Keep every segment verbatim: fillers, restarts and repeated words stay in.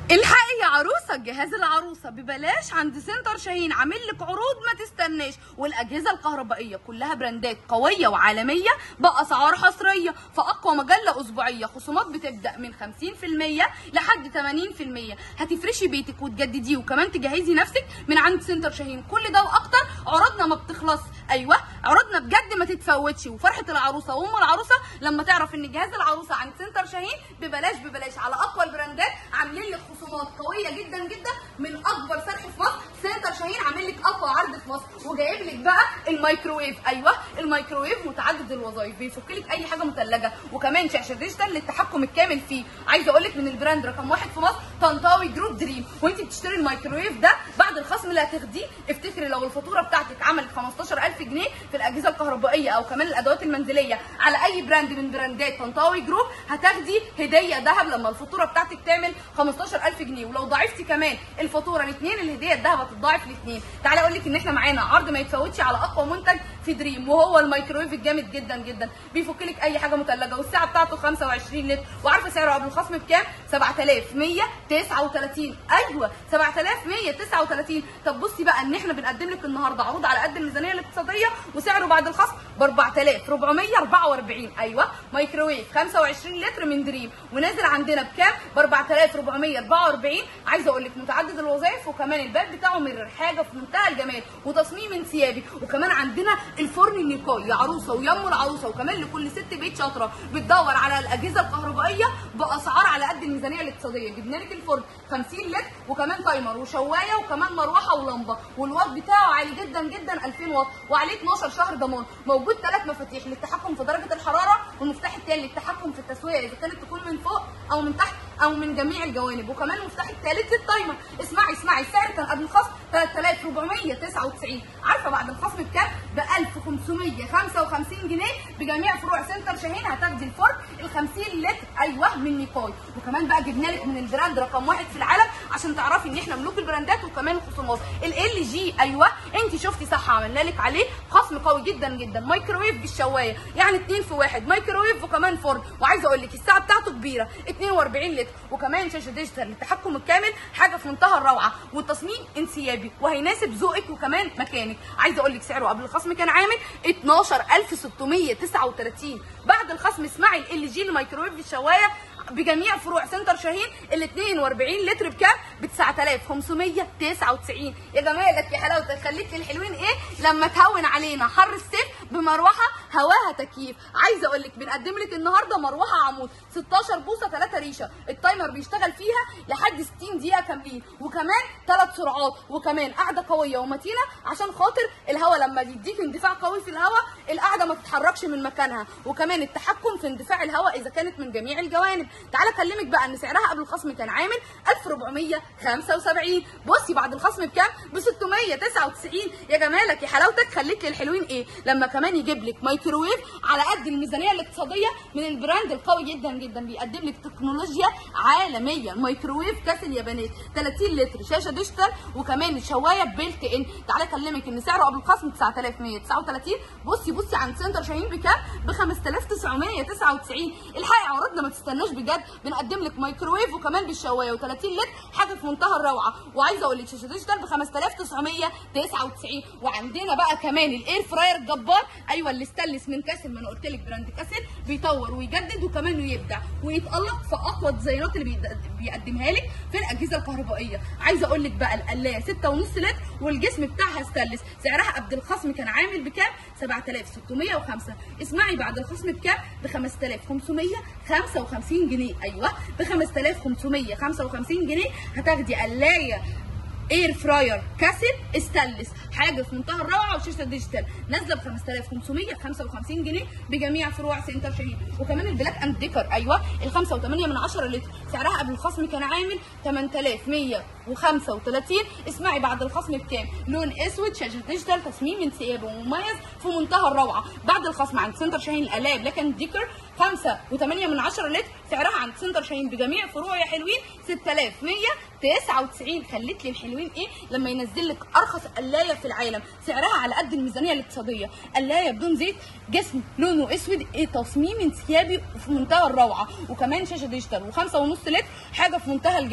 الحقي يا عروسه جهاز العروسه ببلاش عند سنتر شاهين، عامل لك عروض ما تستناش، والاجهزه الكهربائيه كلها براندات قويه وعالميه باسعار حصريه، في اقوى مجله اسبوعيه خصومات بتبدا من خمسين في المية لحد ثمانين في المية. هتفرشي بيتك وتجدديه وكمان تجهزي نفسك من عند سنتر شاهين. كل ده واكتر عروضنا ما بتخلص. ايوه عروضنا بجد ما تتفوتش، وفرحه العروسه وام العروسه لما تعرف ان جهاز العروسه عند سنتر شاهين ببلاش ببلاش على اقوى البراندات، عاملين لك خصومات قويه جدا جدا من اكبر سرح في مصر. سنتر شاهين عامل لك اقوى عرض في مصر، وجايب لك بقى الميكروويف. ايوه الميكروويف متعدد الوظائف، بيفك لك اي حاجه مثلجه، وكمان شاشه ديجيتال للتحكم الكامل فيه. عايزه اقول لك من البراند رقم واحد في مصر طنطاوي جروب دريم. وانت بتشتري الميكروويف ده بعد الخصم اللي هتاخديه افتكري لو الفاتوره بتاعتك عملت خمستاشر ألف جنيه في الاجهزه الكهربائيه او كمان الادوات المنزليه على اي براند من براندات طنطاوي جروب، هتاخدي هديه ذهب لما الفاتوره بتاعتك تعمل خمستاشر ألف جنيه. ولو ضاعفتي كمان الفاتوره لاثنين، الهديه الذهب هتتضاعف لاثنين. تعالى اقول لك ان احنا معانا عرض ما يتفوتش على اقوى منتج في دريم، وهو الميكروويف الجامد جدا جدا، بيفك لك اي حاجه مثلجه، والسعه بتاعته خمسة وعشرين لتر. وعارفه سعره قبل الخصم بكام؟ سبعة آلاف ومية وتسعة وتلاتين. ايوه سبعة آلاف ومية وتسعة وتلاتين. طب بصي بقى ان احنا بنقدم لك النهارده عروض على قد الميزانيه الاقتصاديه، وسعره بعد الخصم ب أربعة آلاف وأربعمية وأربعة وأربعين. ايوه ميكروويف خمسة وعشرين لتر من دريم، ونازل عندنا بكام؟ ب أربعة آلاف وأربعمية وأربعة وأربعين. عايزه اقول لك متعدد الوظائف، وكمان الباب بتاعه مرر، حاجه في منتهى الجمال وتصميم انسيابي. وكمان عندنا الفرن النيكاي يا عروسه ويم العروسه، وكمان لكل ست بيت شاطره بتدور على الاجهزه الكهربائيه باسعار على قد الميزانيه الاقتصاديه. جبنا لك الفرن خمسين لتر، وكمان تايمر وشوايه وكمان مروحه ولمبه، والواط بتاعه عالي جدا جدا ألفين واط، وعليه اتناشر شهر ضمان. موجود ثلاث مفاتيح للتحكم في درجه الحراره، والمفتاح الثاني للتحكم في التسويه اذا كانت تكون من فوق او من تحت او من جميع الجوانب، وكمان المفتاح الثالث للتايمر. اسمعي اسمعي السعر كان قبل الخصم ثلاثة آلاف وأربعمية وتسعة وتسعين. عارفه بعد الخصم بكام؟ ب ألف وخمسمية وخمسة وخمسين جنيه. بجميع فروع سنتر شاهين هتاخدي الفرن ال خمسين لتر ايوه من نيكاي. وكمان بقى جبنا لك من البراند رقم واحد في العالم عشان تعرفي ان احنا ملوك البراندات وكمان الخصومات، ال ال جي. ايوه انت شفتي صح، عملنا لك عليه خصم قوي جدا جدا. ميكروويف بالشوايه، يعني اتنين في واحد، ميكروويف وكمان فرن. وعايزه اقول لك الساعه بتاعته كبيره اتنين وأربعين لتر، وكمان شاشه ديجيتال للتحكم الكامل، حاجه في منتهى الروعه، والتصميم انسيابي وهيناسب ذوقك وكمان مكانك. عايزه اقول لك سعره قبل الخصم كان عامل اتناشر ألف وستمية وتسعة وتلاتين. بعد الخصم اسمعي ال جي الميكروويف بالشوايه بجميع فروع سنتر شاهين ال اتنين وأربعين لتر بكام؟ ب تسعة آلاف وخمسمية وتسعة وتسعين. يا جمالك يا حلاوتك، خليك الحلوين ايه لما تهون علينا حر الصيف بمروحه هواها تكييف. عايزه اقول لك بنقدم لك النهارده مروحه عمود ستاشر بوصه ثلاثة ريشه، التايمر بيشتغل فيها لحد ستين دقيقه كاملين، وكمان ثلاث سرعات، وكمان قاعده قويه ومتينه عشان خاطر الهواء لما يديك اندفاع قوي في الهواء القاعده ما تتحركش من مكانها، وكمان التحكم في اندفاع الهواء اذا كانت من جميع الجوانب. تعالى اكلمك بقى ان سعرها قبل الخصم كان عامل ألف وأربعمية وخمسة وسبعين. بصي بعد الخصم بكام؟ ب ستمية وتسعة وتسعين. يا جمالك يا حلاوتك، خليك للحلوين ايه لما كمان يجيب لك ميكروويف على قد الميزانيه الاقتصاديه من البراند القوي جدا جدا، بيقدم لك تكنولوجيا عالميه. ميكروويف كاسل يابانيز ثلاثين لتر، شاشه ديجيتال، وكمان الشوايه بيلت ان. تعالى اكلمك ان سعره قبل الخصم تسعة آلاف ومية وتسعة وتلاتين. بصي بصي عند سنتر شاهين بكام؟ ب خمسة آلاف وتسعمية وتسعة وتسعين. الحقي عروضنا ما تستناش بجد، بنقدم لك ميكروويف وكمان بالشوايه و30 لتر، حاجه في منتهى الروعه. وعايزه اقول لك شاشه ديجيتال ب خمسة آلاف وتسعمية وتسعة وتسعين. وعندنا بقى كمان الاير فراير الجبار، ايوه اللي استانلس من كاسل، ما انا قلت لك براند كاسل بيطور ويجدد وكمان يبدع ويتالق في اقوى الديزاينات اللي بيقدمها لك في الاجهزه الكهربائيه. عايزه اقول لك بقى القلايه ستة ونص لتر والجسم بتاعها استانلس، سعرها قبل الخصم كان عامل بكام؟ سبعة آلاف وستمية وخمسة. اسمعي بعد الخصم بكام؟ ب خمسة آلاف وخمسمية وخمسة وخمسين جنيه. ايوه ب خمسة آلاف وخمسمية وخمسة وخمسين جنيه هتاخدي قلايه اير فراير كاسل استانلس، حاجه في منتهى الروعه، وشاشه ديجيتال نازله ب خمسة آلاف وخمسمية وخمسة وخمسين جنيه بجميع فروع سنتر شاهين. وكمان البلاك اند ديكر ايوه ال خمسة وتمانية من عشرة لتر، سعرها قبل الخصم كان عامل تمنية آلاف ومية وخمسة وتلاتين. اسمعي بعد الخصم بكام؟ لون اسود، شاشه ديجيتال، تصميم انسيابي ومميز في منتهى الروعه. بعد الخصم عند سنتر شاهين القلايه بلاك اند ديكر خمسة وتمانية من عشرة لتر، سعرها عند سنتر شاهين بجميع فروع يا حلوين ستة آلاف ومية وتسعة وتسعين. خليك للحلوين ايه لما ينزل لك ارخص قلايه في العالم، سعرها على قد الميزانيه الاقتصاديه. قلايه بدون زيت، جسم لونه اسود، ايه تصميم انسيابي في منتهى الروعه، وكمان شاشه ديجيتال وخمسة ونص لتر، حاجه في منتهى الجمال.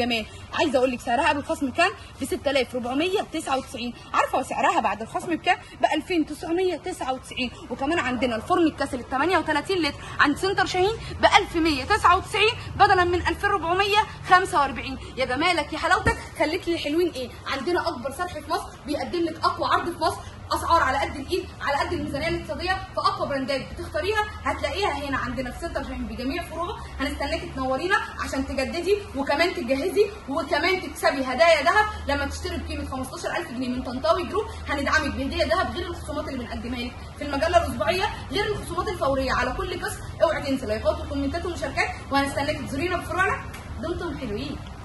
عايزه اقول لك سعرها قبل الخصم كان ب ستة آلاف وأربعمية وتسعة وتسعين، عارفه سعرها بعد الخصم بكام؟ ب ألفين وتسعمية وتسعة وتسعين. وكمان عندنا الفرن الكاسل ال ثمانية وثلاثين لتر عند سنتر شاهين ب ألف ومية وتسعة وتسعين بدلا من ألفين وأربعمية وخمسة وأربعين. يا جمالك يا حلاوتك، خليك لي حلوين ايه؟ عندنا اكبر صرح في مصر بيقدم لك اقوى عرض في مصر، اسعار على قد الايد، على قد الميزانيه الاقتصاديه، في اقوى براندات بتختاريها هتلاقيها هنا عندنا في سنتر شاهين بجميع فروعه. هنستناكي تنورينا عشان تجددي وكمان تجهزي وكمان تكسبي هدايا ذهب لما تشتري بقيمه خمستاشر ألف جنيه من طنطاوي جروب. هندعمك بهديه ذهب غير الخصومات اللي بنقدمها لك في المجله الاسبوعيه، غير الخصومات الفوريه على كل قسط. اوعي تنسي لايكات وكومنتات ومشاركات، وهنستناكي تزورينا بفروعنا. دمتم حلوين.